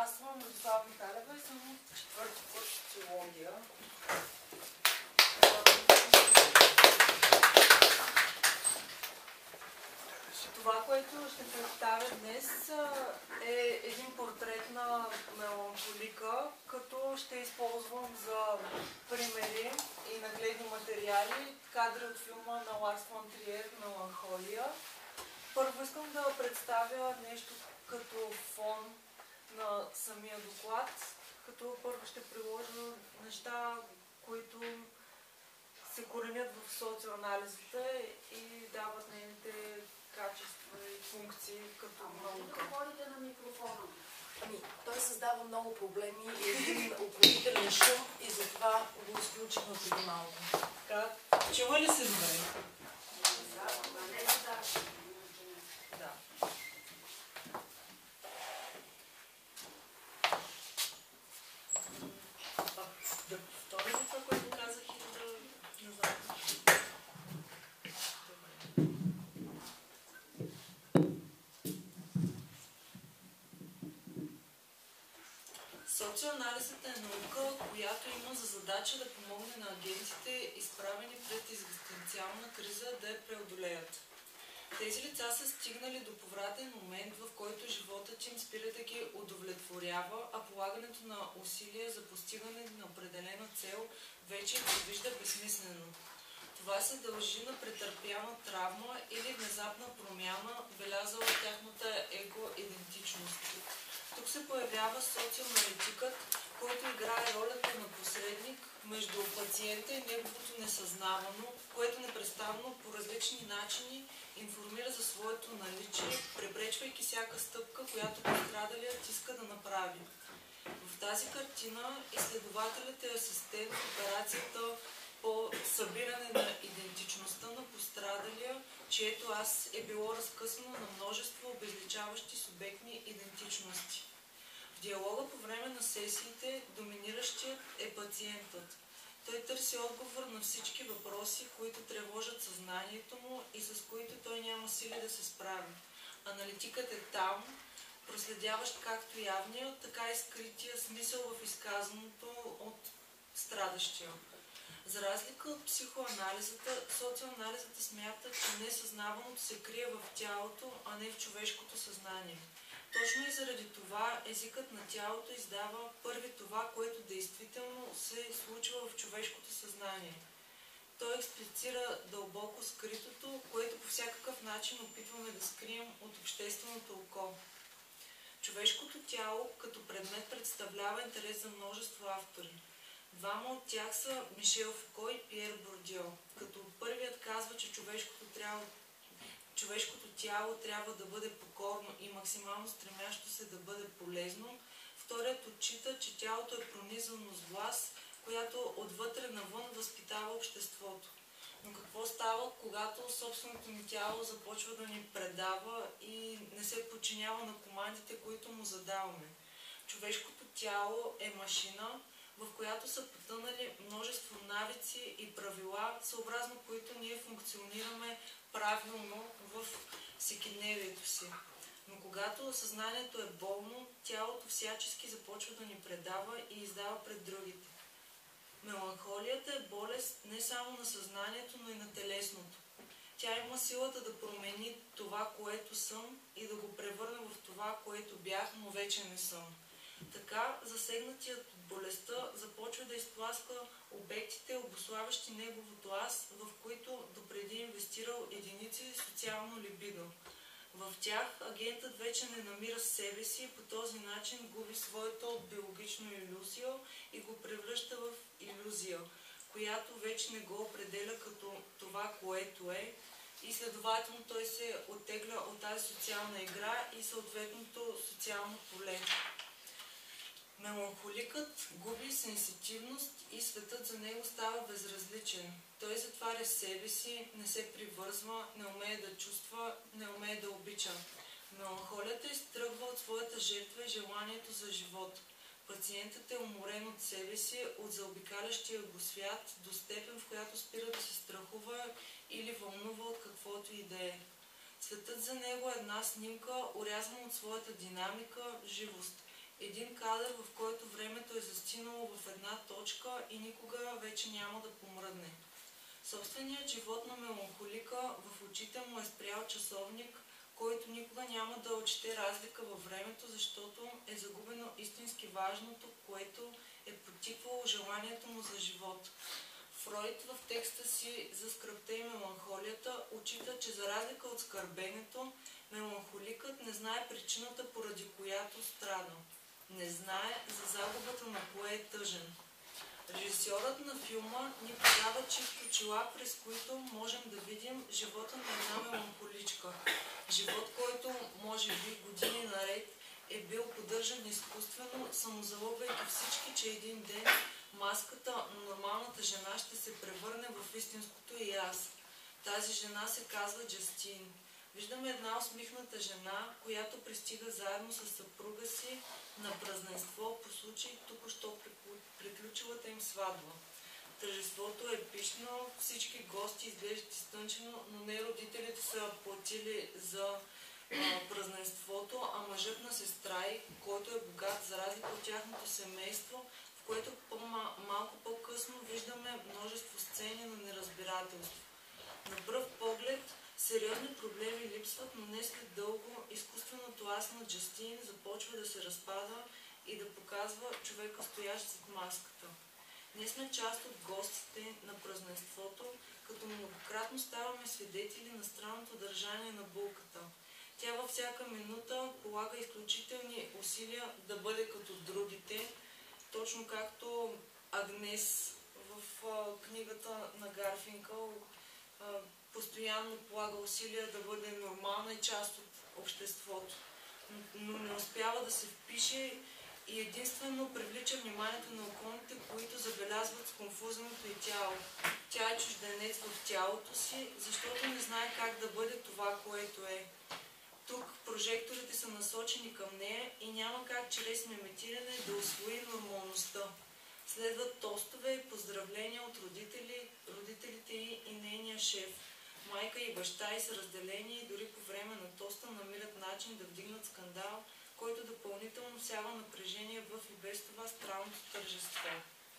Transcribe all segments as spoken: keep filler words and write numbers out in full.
Аз съм Мирослава Михайлева и съм от четвърти курс социология. Това, което ще представя днес, е един портрет на меланхолика, като ще използвам за примери и нагледни материали кадри от филма на Ларс фон Триер «Меланхолия». Първо искам да представя нещо като фон на самия доклад, като първо ще приложа неща, които се коренят в социоанализата и дават нейните качества и функции като наука. Говорите на микрофона. Ами, той създава много проблеми и един околителен шум и затова го изключихме преди малко. Така, чува ли се добре? Да, не да. Да. Да повторя това, което казах и да назад. Социоанализът е наука, която има за задача да помогне на агентите, изправени пред екзистенциална криза, да я преодолеят. Тези лица са стигнали до повратен момент, в който животът им спира да ги удовлетворява, а полагането на усилия за постигане на определена цел вече се вижда безсмислено. Това се дължи на претърпяна травма или внезапна промяна, белязала тяхната его-идентичност. Тук се появява социоаналитикът, който играе ролята на посредник между пациента и неговото несъзнавано, което непрестанно по различни начини информира за своето наличие, препречвайки всяка стъпка, която пострадалият иска да направи. В тази картина изследователят е асистент в операцията по събиране на идентичността на пострадалия, чието аз е било разкъсано на множество обезличаващи субектни идентичности. В диалога по време на сесиите доминиращият е пациентът. Той търси отговор на всички въпроси, които тревожат съзнанието му и с които той няма сили да се справи. Аналитикът е там, проследяващ както явния, така и скрития смисъл в изказаното от страдащия. За разлика от психоанализата, социоанализата смята, че несъзнаваното се крие в тялото, а не в човешкото съзнание. Точно и заради това езикът на тялото издава първи това, което действително се случва в човешкото съзнание. Той експлицира дълбоко скритото, което по всякакъв начин опитваме да скрием от общественото око. Човешкото тяло като предмет представлява интерес за множество автори. Двама от тях са Мишел Фуко и Пиер Бордио, като първият казва, че човешкото, трябва, човешкото тяло трябва да бъде покорно и максимално стремящо се да бъде полезно. Вторият отчита, че тялото е пронизано с власт, която отвътре навън възпитава обществото. Но какво става, когато собственото ни тяло започва да ни предава и не се подчинява на командите, които му задаваме? Човешкото тяло е машина, в която са потънали множество навици и правила, съобразно които ние функционираме правилно в всекидневието си. Но когато съзнанието е болно, тялото всячески започва да ни предава и издава пред другите. Меланхолията е болест не само на съзнанието, но и на телесното. Тя има силата да промени това, което съм и да го превърне в това, което бях, но вече не съм. Така, засегнатият от болестта започва да изтласка обектите, обуславящи неговото аз, в които допреди инвестирал единици социално либидо. В тях агентът вече не намира себе си и по този начин губи своето биологично илюзия и го превръща в илюзия, която вече не го определя като това, което е, и следователно той се оттегля от тази социална игра и съответното социално поле. Меланхоликът губи сенситивност и светът за него става безразличен. Той затваря себе си, не се привързва, не умее да чувства, не умее да обича. Меланхолията изтръгва от своята жертва и желанието за живот. Пациентът е уморен от себе си, от заобикалящия го свят, до степен, в която спира да се страхува или вълнува от каквото и да е. Светът за него е една снимка, орязана от своята динамика, живост. Един кадър, в който времето е застинало в една точка и никога вече няма да помръдне. Собственият живот на меланхолика, в очите му е спрял часовник, който никога няма да отчете разлика във времето, защото е загубено истински важното, което е потиквало желанието му за живот. Фройд в текста си за скръбта и меланхолията отчита, че за разлика от скърбенето, меланхоликът не знае причината, поради която страда. Не знае за загубата на кое е тъжен. Режисьорът на филма ни подава чисто очила, през които можем да видим живота на една меланхоличка. Живот, който може би години наред е бил поддържан изкуствено, самозалъгвайки всички, че един ден маската на нормалната жена ще се превърне в истинското и аз. Тази жена се казва Джастин. Виждаме една усмихната жена, която пристига заедно с съпруга си на празненство по случай току-що приключилата им сватба. Тържеството е епично, всички гости изглеждат изтънчено, но не родителите са платили за а, празненството, а мъжът на сестра й, който е богат за разлика от тяхното семейство, в което по-малко по-късно виждаме множество сцени на неразбирателство. На пръв поглед сериозни проблеми липсват, но не след дълго изкуственото аз на Джастин започва да се разпада и да показва човека, стоящ зад маската. Ние сме част от гостите на празненството, като многократно ставаме свидетели на странното държание на булката. Тя във всяка минута полага изключителни усилия да бъде като другите, точно както Агнес в а, книгата на Гарфинкъл а, постоянно полага усилия да бъде нормална и част от обществото, но не успява да се впише и единствено привлича вниманието на околните, които забелязват сконфузеното й тяло. Тя е чужденец в тялото си, защото не знае как да бъде това, което е. Тук прожекторите са насочени към нея и няма как чрез мимитиране да усвои нормалността. Следват тостове и поздравления от родители, родителите й и нейния шеф. Майка и баща й са разделени и дори по време на тоста намират начин да вдигнат скандал, който допълнително всява напрежение в и без това странното тържество.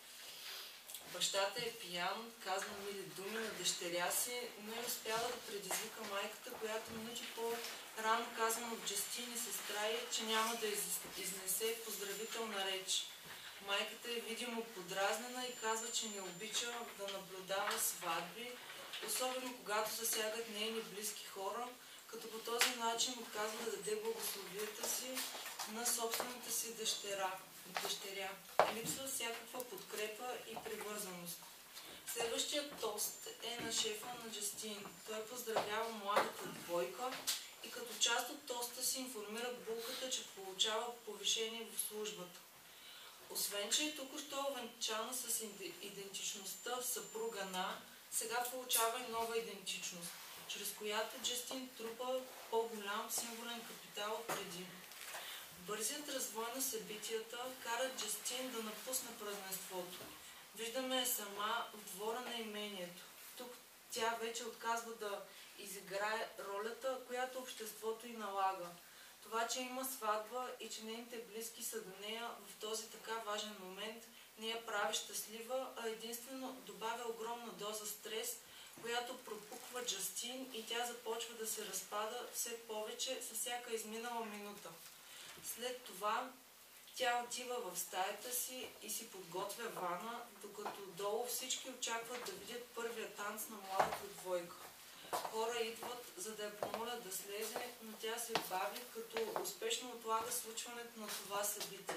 Бащата е пиян, казва мили думи на дъщеря си, но е успяла да предизвика майката, която минути по-рано казва от Джастин и сестра й, че няма да изнесе поздравителна реч. Майката е видимо подразнена и казва, че не обича да наблюдава сватби, особено когато засягат нейни близки хора, като по този начин отказва да даде благословията си на собствената си дъщеря. дъщеря. Липсва всякаква подкрепа и привързаност. Следващият тост е на шефа на Джастин. Той поздравява младата двойка и като част от тоста си информира булката, че получава повишение в службата. Освен, че е току-що овенчана с идентичността в съпруга на, сега получава и нова идентичност, чрез която Джастин трупа по-голям символен капитал от преди. Бързият развой на събитията кара Джастин да напусне празненството. Виждаме я сама в двора на имението. Тук тя вече отказва да изиграе ролята, която обществото й налага. Това, че има сватба и че нейните близки са до нея в този така важен момент, не я прави щастлива, а единствено добавя огромна доза стрес, която пропуква Джастин и тя започва да се разпада все повече със всяка изминала минута. След това тя отива в стаята си и си подготвя вана, докато долу всички очакват да видят първия танц на младата двойка. Хора идват, за да я помолят да слезе, но тя се бави, като успешно отлага случването на това събитие.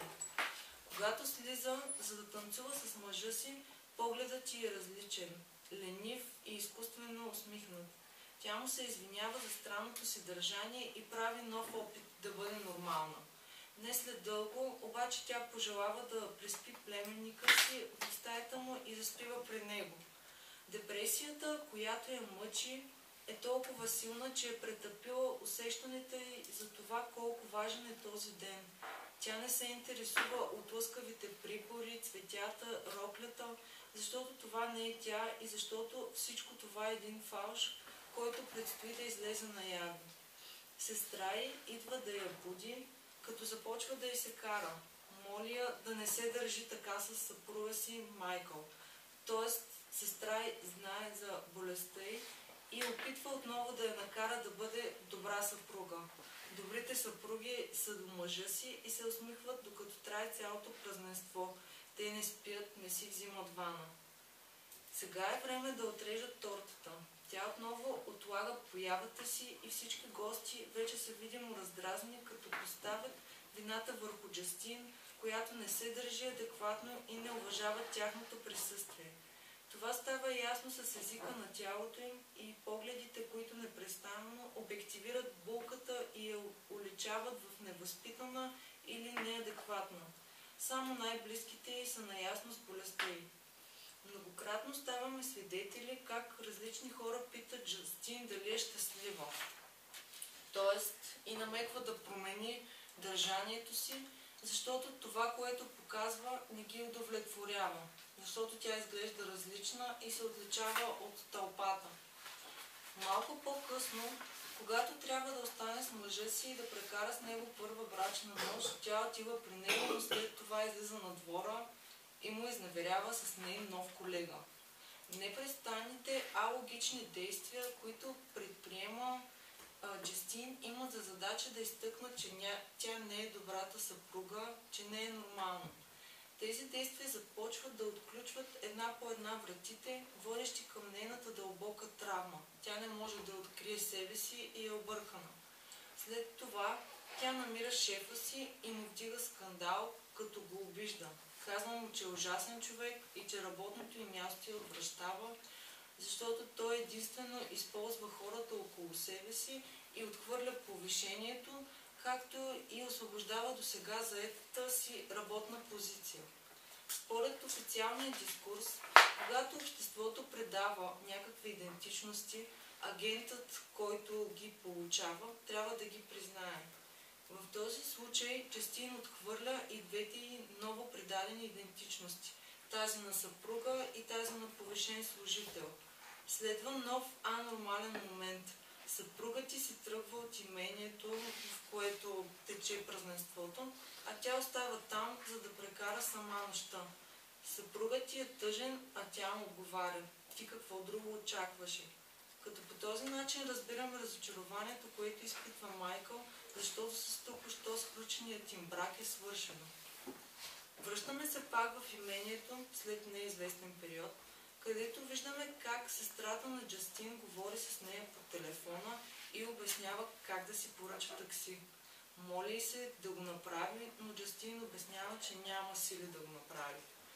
Когато слиза, за да танцува с мъжа си, погледът й е различен, ленив и изкуствено усмихнат. Тя му се извинява за странното си държание и прави нов опит да бъде нормална. Не след дълго, обаче тя пожелава да преспи племенника си в стаята му и заспива при него. Депресията, която я мъчи, е толкова силна, че е претъпила усещането й за това колко важен е този ден. Тя не се интересува от лъскавите прибори, цветята, роклята, защото това не е тя и защото всичко това е един фалш, който предстои да излезе наяве. Сестра й идва да я буди, като започва да й се кара. моли я да не се държи така с съпруга си Майкъл. Тоест, сестра знае за болестта й и опитва отново да я накара да бъде добра съпруга. Добрите съпруги са до мъжа си и се усмихват, докато трае цялото празненство. Те не спят, не си взимат вана. Сега е време да отрежат тортата. Тя отново отлага появата си и всички гости вече са видимо раздразни, като поставят вината върху Джастин, която не се държи адекватно и не уважава тяхното присъствие. Това става ясно с езика на тялото им и погледите, които непрестанно обективират булката и я уличават в невъзпитана или неадекватна. Само най-близките й са наясно с болестта й. Многократно ставаме свидетели как различни хора питат Джастин дали е щастлива. Тоест и намеква да промени държанието си, защото това, което показва, не ги удовлетворява. Защото тя изглежда различна и се отличава от тълпата. Малко по-късно, когато трябва да остане с мъжа си и да прекара с него първа брачна нощ, тя отива при него, но след това излиза на двора и му изневерява с нейн нов колега. Непрестанните алогични действия, които предприема а, Джастин, имат за задача да изтъкнат, че ня... тя не е добрата съпруга, че не е нормално. Тези действия започват да отключват една по една вратите, водещи към нейната дълбока травма. Тя не може да открие себе си и е объркана. След това тя намира шефа си и му вдига скандал, като го обижда. Казва му, че е ужасен човек и че работното им място я отвращава, защото той единствено използва хората около себе си и отхвърля повишението, както и освобождава до сега заетата си работна позиция. Според официалния дискурс, когато обществото предава някакви идентичности, агентът, който ги получава, трябва да ги признае. В този случай Джастин отхвърля и двете й ново предадени идентичности, тази на съпруга и тази на повишен служител. Следва нов анормален момент. Съпругът ти си тръгва от имението, в което тече празненството, а тя остава там, за да прекара сама нощта. Съпругът ти е тъжен, а тя му отговаря. Ти какво друго очакваше? Като по този начин разбираме разочарованието, което изпитва Майкъл, защото с току-що сключеният им брак е свършено. Връщаме се пак в имението след неизвестен период, където виждаме как сестрата на Джастин говори с нея по телефона и обяснява как да си поръча такси. Моли се да го направи, но Джастин обяснява, че няма сили да го направи.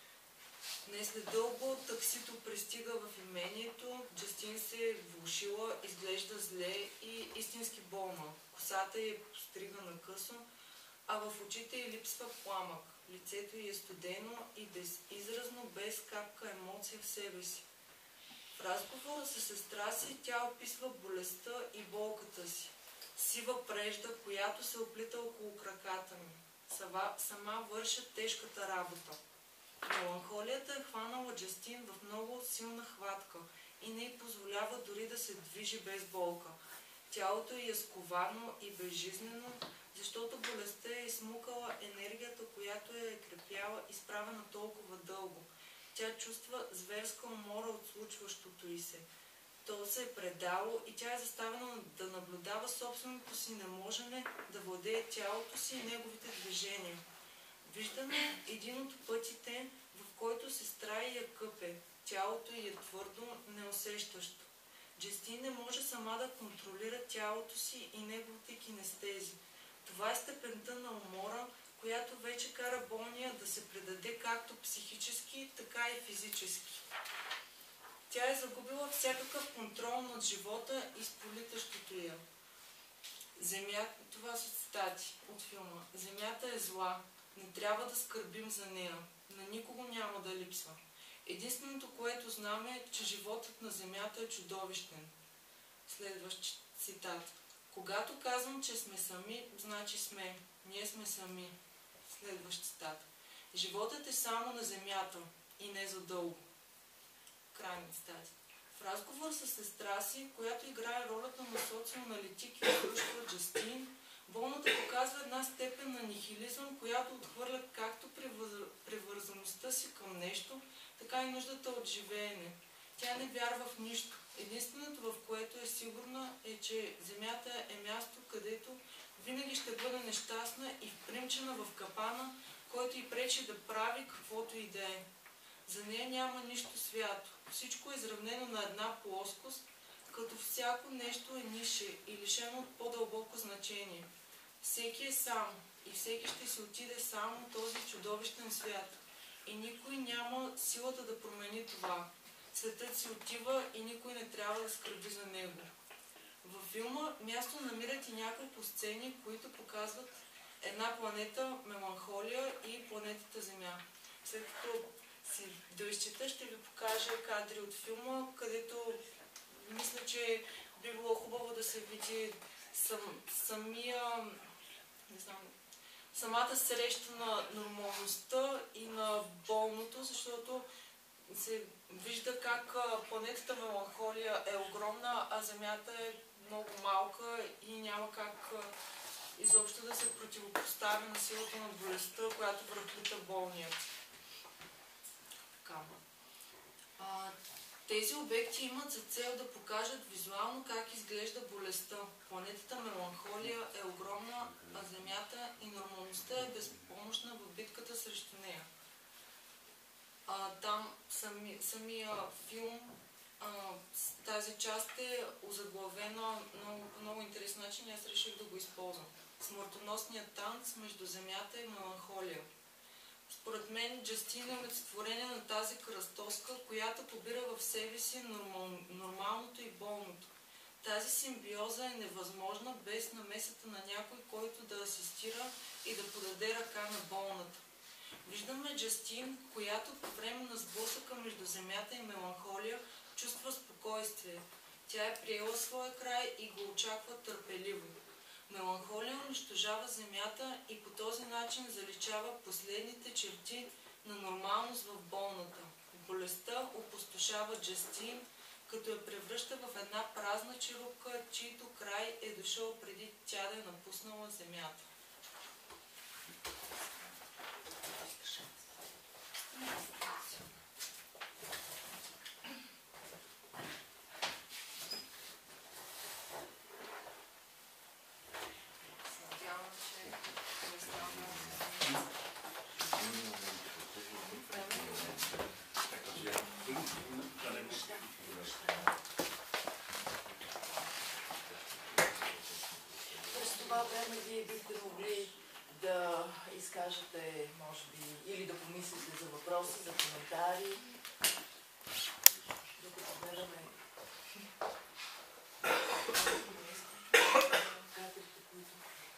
Не след дълго таксито пристига в имението, Джастин се е влошила, изглежда зле и истински болна. Косата й е постригана късо, а в очите й липсва пламък. Лицето й е студено и безизразно, без капка емоция в себе си. В разговора с сестра си тя описва болестта и болката си. Сива прежда, която се оплита около краката ми. Сама, сама върша тежката работа. Меланхолията е хванала Джастин в много силна хватка и не й позволява дори да се движи без болка. Тялото й е сковано и безжизнено, защото болестта е изсмукала енергията, която я е крепяла изправена толкова дълго. Тя чувства зверска умора от случващото й се. То се е предало и тя е заставена да наблюдава собственото си неможене да владее тялото си и неговите движения. Виждаме един от пътите, в който сестра й я къпе. Тялото й е твърдо, неусещащо. Джастин не може сама да контролира тялото си и неговите кинестези. Това е степента на умора, която вече кара болния да се предаде както психически, така и физически. Тя е загубила всякакъв контрол над живота и сполитащото я. Земята, това са цитати от филма. Земята е зла. Не трябва да скърбим за нея. На никого няма да липсва. Единственото, което знаме е, че животът на земята е чудовищен. Следващ цитат. Когато казвам, че сме сами, значи сме. Ние сме сами. Следващ цитат. Животът е само на земята и не за дълго. Крайни цитати. В разговор с сестра си, която играе ролята на социоаналитик и изслушва Джастин, болната Филмът показва една степен на нихилизъм, която отхвърля както привързаността си към нещо, така и нуждата от живеене. Тя не вярва в нищо. Единственото, в което е сигурна, е, че Земята е място, където винаги ще бъде нещастна и впримчена в капана, който й пречи да прави каквото и да е. За нея няма нищо свято. Всичко е изравнено на една плоскост, като всяко нещо е нише и лишено от по-дълбоко значение. Всеки е сам и всеки ще си отиде сам от този чудовищен свят. И никой няма силата да промени това. Светът си отива и никой не трябва да скърби за него. Във филма място намират и няколко сцени, които показват една планета Меланхолия и планетата Земя. След като си доизчета, ще ви покажа кадри от филма, където мисля, че би било хубаво да се види сам, самия, не знам, самата среща на нормалността и на болното, защото се вижда как планетата Меланхолия е огромна, а Земята е много малка и няма как изобщо да се противопостави на силата на болестта, която връхлита болният. Така. А, тези обекти имат за цел да покажат визуално как изглежда болестта. Планетата Меланхолия е огромна, а Земята и нормалността е безпомощна в битката срещу нея. А, там сами, самия филм, а, тази част е озаглавена много, по много интересен начин и аз реших да го използвам. Смъртоносният танц между Земята и Меланхолия. Според мен Джастин е олицетворение на тази кръстоска, която побира в себе си нормал, нормалното и болното. Тази симбиоза е невъзможна без намесата на някой, който да асистира и да подаде ръка на болната. Виждаме Джастин, която по време на сблъсъка между Земята и Меланхолия чувства спокойствие. Тя е приела своя край и го очаква търпеливо. Меланхолия унищожава Земята и по този начин заличава последните черти на нормалност в болната. Болестта опустошава Джастин, като я превръща в една празна черупка, чийто край е дошъл преди тя да е напуснала Земята. През това време вие бихте могли да изкажете, може би, или да помислите за въпроси, за коментари, докато гледаме кадрите, които...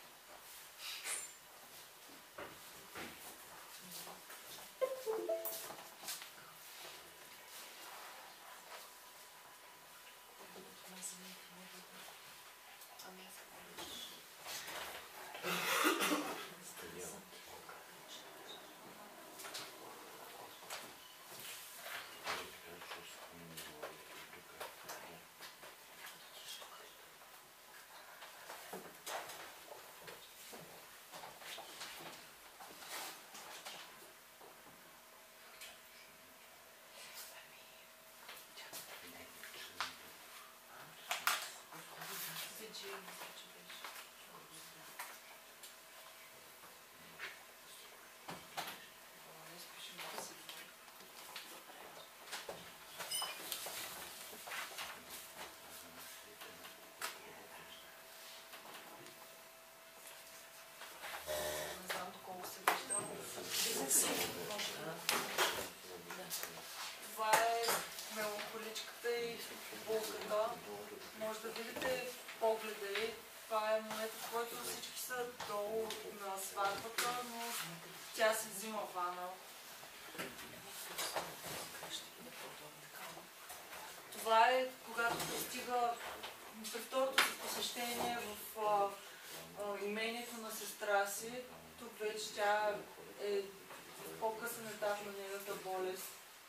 Това е меланхоличката и булката. Може да видите погледа й. Това е момент, в който всички са долу на сватбата, но тя се взима вана. Това е когато пристига при второто си посещение в а, а, имението на сестра си. Тук вече тя е в по-късен етап на нейната болест.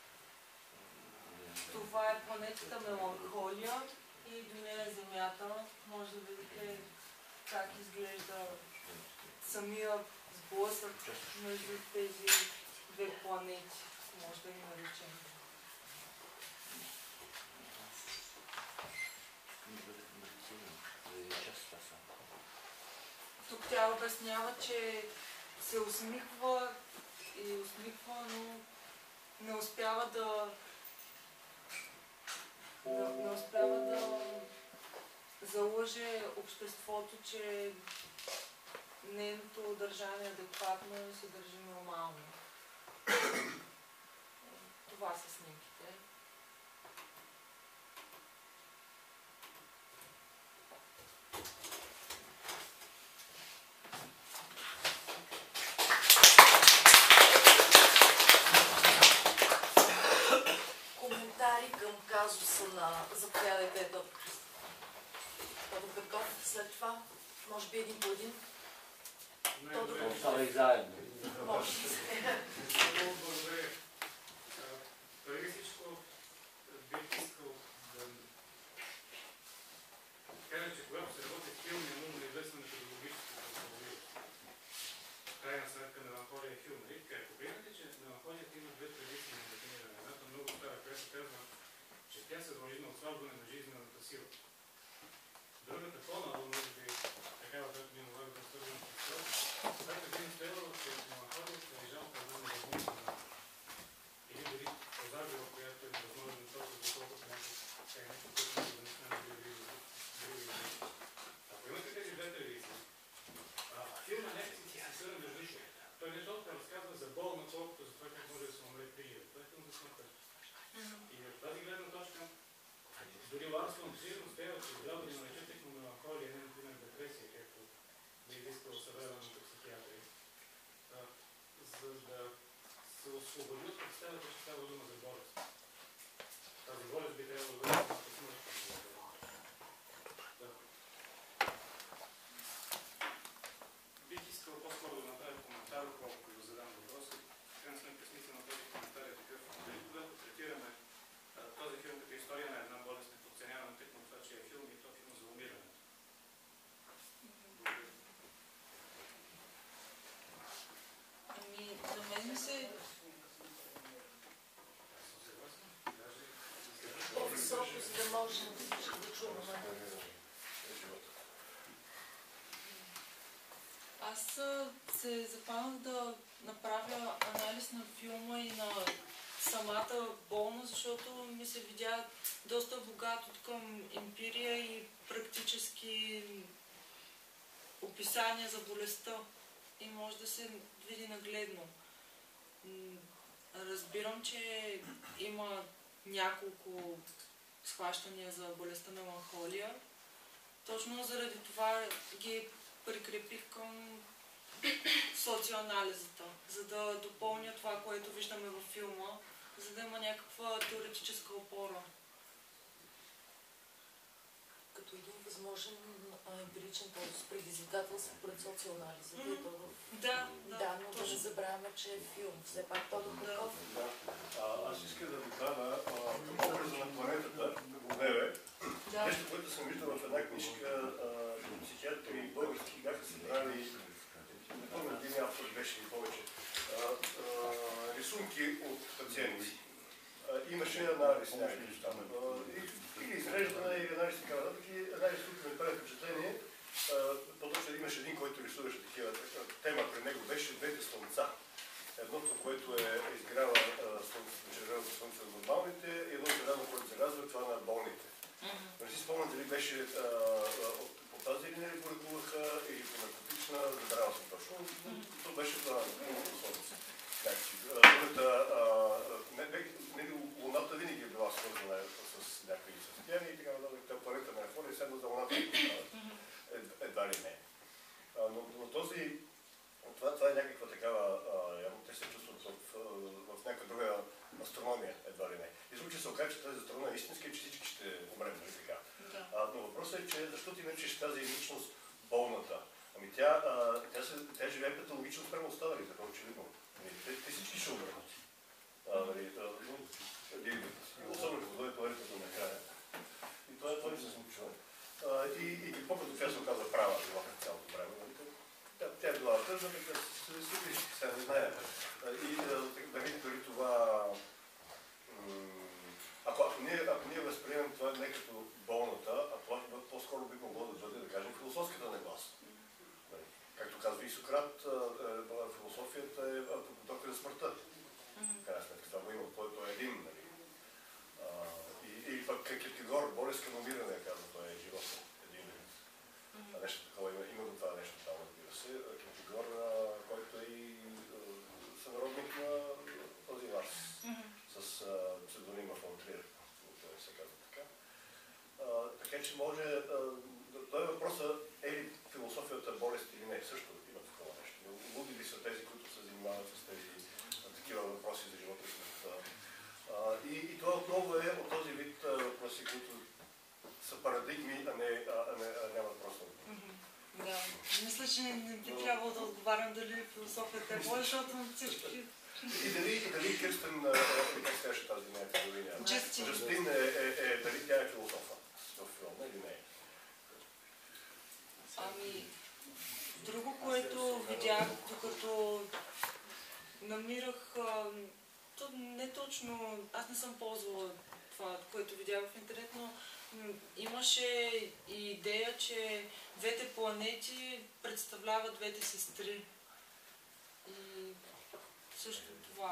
Това е планетата Меланхолия и до нея е Земята. Може да видите как изглежда самия сблъсък между тези две планети, може да ги наречем. Тук тя обяснява, че се усмихва и усмихва, но не успява да не, не успява да залъже обществото, че нейното държание е адекватно и се държи нормално. Това са снимките. Коментари към казуса на заповядайте, доктор Тодор Петков. След това, може би един по един. Тодор Оставай заедно. може. Много благодаря. Преди всичко бих искал да кажа, че когато се работи в филм, е нужно известна методологическа предпоставка. В крайна сметка меланхолия е филм. Нали? Ако приемате, че меланхолията има две традиции на дефиниране. Едната много стара, която казва, че тя се дължи на отслабване на жизнената сила. Другата по-надолу, може би, такава, която би могла да бъде свързана с това, която би настояла, че меланхолията е жалка за невъзможно или дори позагрива, която е невъзможно толкова, доколкото някак тя е нещо, което може да не сме могли да други. Ако имате тези две традиции, филма някакси си се свързан между нищо. Той не толкова разказва за болна, колкото за това как може да се умре при живота. Това е филм за смъртта. И от тази гледна точка, дори Ларс фон Триер успява, че трябва да нарече техно меланхолия, не например депресия, както би изискал съвременните психиатри, за да се освободи от представата, че става дума за болест. Тази болест би трябвало да бъде малко смъртна. Бих искал по-скоро да направя коментар, колкото да задам въпроси. В крайна сметка смисъл на този коментар е такъв. Дали когато третираме този филм като история на една болест, не подценяваме тъкмо това, че е филм и то филм за умирането. Ами, на мен ми се... По-високо, за да можем да чуваме. Аз а, се запанах да направя анализ на филма и на самата болност, защото ми се видя доста богат от към емпирия и практически описания за болестта и може да се види нагледно. Разбирам, че има няколко схващания за болестта меланхолия. Точно заради това ги прикрепих към социоанализата, за да допълня това, което виждаме във филма, за да има някаква теоретическа опора. Като един възможен емпиричен предизвикателство пред социоанализа. Mm-hmm. Тодор. Да, да, да, но точно. да не забравяме, че е филм. Все пак Тодор Петков. Да. А, аз искам да добавя към образа на планетата, Огневе. Да. Нещо, което съм виждал в една книжка, психиатри български бяха събрали, не помня един автор беше и повече, а, а, рисунки от пациенти. А, имаше анализ някакви там. И изреждане и анализ и така нататък. И анализ, които ме прави впечатление, по-точно имаше един, който рисуваше такива тема при него, беше двете слънца. Едното, което е изгрява червеното слънце на нормалните, и едно зелено, което зарязва това на болните. Mm-hmm. Не си спомням дали беше а, а, по тази линия ли го регулаха или по наркотична, забравял съм точно. Mm-hmm. То беше това хубавото слънце. Луната винаги е била свързана с някакви състояния и така нататък. Планета на Афония, седно за Луната едва ли не. Но, но този, това, това е някаква такава, явно те се чувстват в, в, в някаква друга астрономия, едва ли не. И случай се окаже, че тази астрономия е истинска и че всички ще умрем, нали така. Да. А, но въпросът е, че защо ти наричаш тази личност болната? Ами тя, а, тя, се, тя живее патологично спрямо останалите, това очевидно. Те, те всички ще умрат. Особено като дойде планетата до накрая. И това, това ми се случва. И, и какво като тя се оказа права, била през цялото време. Тя, тя е била при Сократ философията е подготовка за смъртта. В крайна сметка това го има, той е един, нали? И пък Киркегор, болест към умиране, казва, той е живота. Един вид. Нещо такова има, има до това нещо там, разбира се. Киркегор, който е и сънародник на този Ларс, с псевдонима фон Триер, той се казва така. Така че може, той е въпросът, е ли философията болест или не, също има такова нещо. Луди ли са тези, които се занимават с тези такива въпроси за живота и смъртта. И, и това отново е от този вид въпроси, които са парадигми, а, не, а, не, а нямат просто. Да, мисля, че не, не би трябвало да отговарям дали философията е болест, защото всички... И дали, и дали Кирстен, как се казваше тази нея, Джастин. Джастин е, е, е, дали тя е философа в филма или не е? Ами, друго, което видях, докато намирах, то не точно, аз не съм ползвала това, което видях в интернет, но имаше и идея, че двете планети представляват двете сестри. И също това.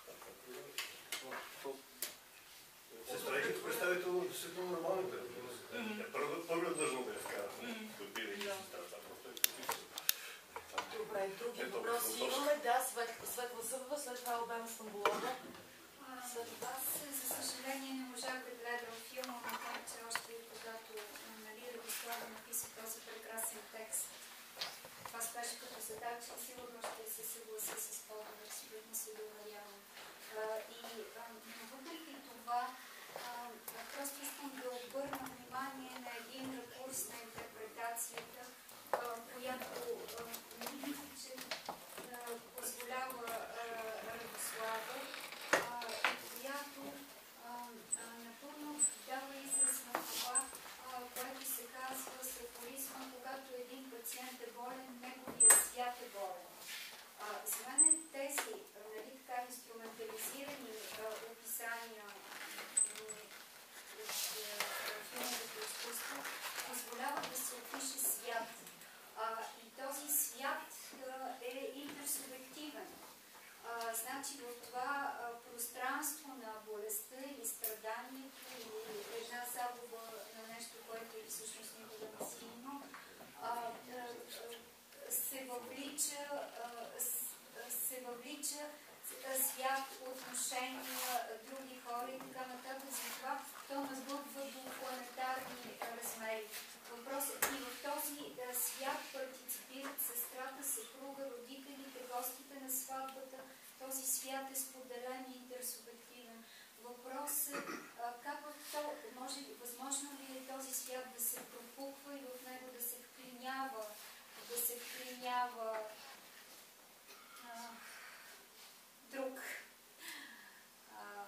Сестра е като представител на действително нормалните. Първият длъжно да я вкара, бидейки сестрата. Добре, други въпроси имаме. Да, Светла Събева, след това Албена Стамбулова. Аз, за съжаление, не можах да гледам филма, макар че още когато нали, Радислава написа този прекрасен текст. Това беше като задача и сигурно ще се съгласи с това, абсолютно се доверявам. И въпреки това, просто искам да обърна внимание на един ракурс на интерпретацията, която мисля, че позволява Радислава и която напълно дава израз на това, което се казва с афоризма, когато един пациент е болен, неговия свят е болен. За мен тези нали, така инструментализирани описания от филмовото изкуство позволяват да се опише свят. И този свят е интерсубективен. Значи в това пространство на болестта или страданието или една загуба на нещо, което и всъщност никога не си има, се въвлича, се въвлича свят, отношения, други хора и така нататък. Затова то назбъбва до планетарни размери. Въпросът и в този свят партиципират сестрата, съпруга, родителите, гостите на сватбата. Този свят е споделен и интерсубективен. Въпросът как то може, възможно ли е този свят да се пропуква и в него да се вклинява, да се вклинява а, друг. А...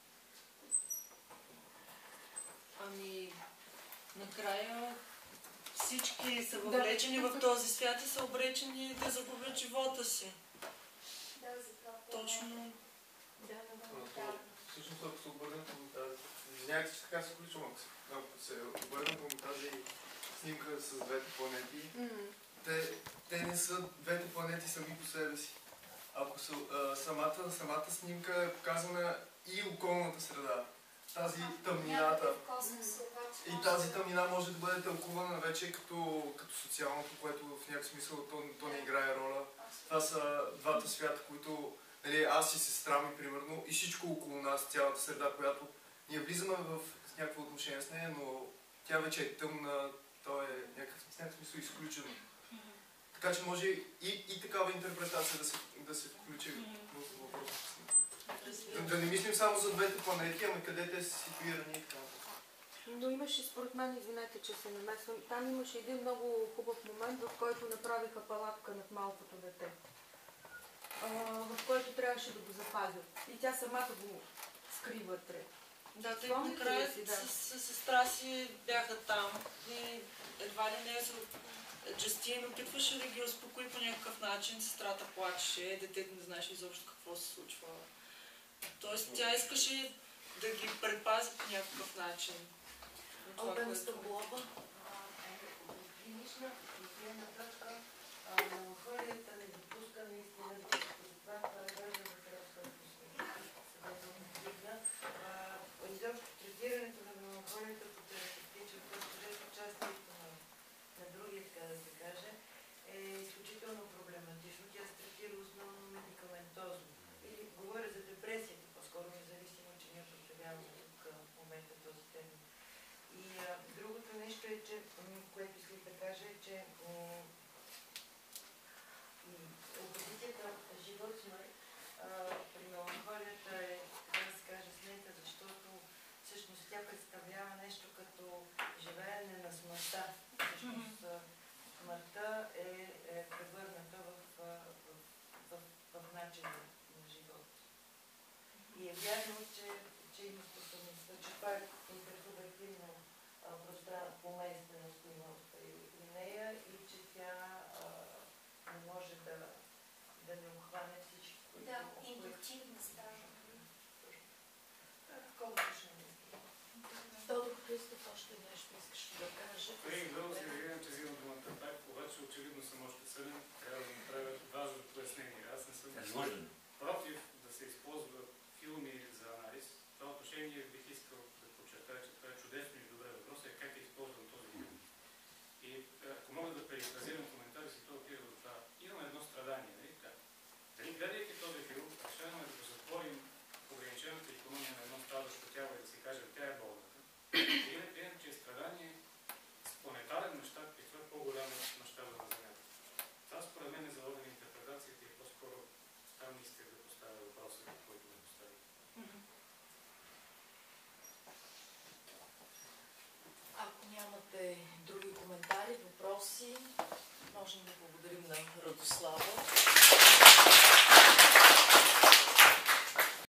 Ами, накрая всички са въвлечени да. в този свят и са обречени да загубят живота си. Да, за това. Точно. Да, да, да. Всъщност, ако се обърнем към тази... Извинявайте, че така се включвам, ако се обърнем към тази снимка с двете планети, mm-hmm. те, те не са двете планети сами по себе си. Ако са, а, самата, самата снимка е показана и околната среда. Тази тъмнината. И тази тъмнина може да бъде тълкувана вече като, като социалното, което в някакъв смисъл то, то не играе роля. Това са двата свята, които нали, аз и сестра ми, примерно, и всичко около нас, цялата среда, която ние влизаме в някакво отношение с нея, но тя вече е тъмна, то е някакъв, в някакъв смисъл изключено. Така че може и, и такава интерпретация да се, да се включи в въпроса. Да, да не мислим само за двете планети, ами къде те са ситуирани и така. Но имаше, според мен, извинете, че се намесвам, там имаше един много хубав момент, в който направиха палатка над малкото дете, а, в който трябваше да го запазят. И тя самата го скри вътре. Да, тъй накрая да. с, с сестра си бяха там и едва ли не Джастин опитваше да ги успокои по някакъв начин, сестрата плачеше, детето не знаеше изобщо какво се случва. Тоест тя искаше да ги предпази по някакъв начин. Албена Стамбулова. Клинична гледна точка Меланхолията не допуска наистина да се това параграфа за въпрос, който съветът му вдигна. Изобщо третирането на меланхолията по терапевтичен път, чрез участието на, на другия, така да се каже, е изключително проблематично. Тя се третира основно медикаментозно. Или говоря за депресията, по-скоро независимо, че ние употребяваме тук в момента този термин. И а, другото нещо е, че, което исках да кажа, е, че опозицията живот при меланхолията е, така да се каже, снета, защото всъщност тя представлява нещо като живеене на смъртта. Всъщност смъртта е, е превърната в, в, в, в, в начин на живот. И е вярно, че, че има способността, че това е интроверсивно пространство, поместеност има при, при нея и че тя а, не може да, да не обхване всички, които... Да, индуктивна стража. Колко точно мисля? Тодор Христов още нещо искаш да каже. Колеги, дълго се виждам, че взимам думата пак, обаче очевидно съм още съден. Трябва да направя важно пояснение. Аз не съм против да се използват филми за анализ. В това отношение бих искал да подчертая, че това е чудесно и добре. Въпросът е как е използван този филм. И ако мога да перифразирам коментари, си това отива до това. Имаме едно страдание, нали така? Дали гледайки този филм, решаваме да го затворим в ограничената икономия на едно страдащо тяло и да си кажем, тя е болната. И да приемем, че е страдание с планетарен мащаб и това е по-голям мащаба на Земята. Това според мен е заложена интерпретацията и по-скоро там исках да поставя въпроса, който ме постави. Ако нямате други коментари, въпроси, можем да благодарим на Радослава.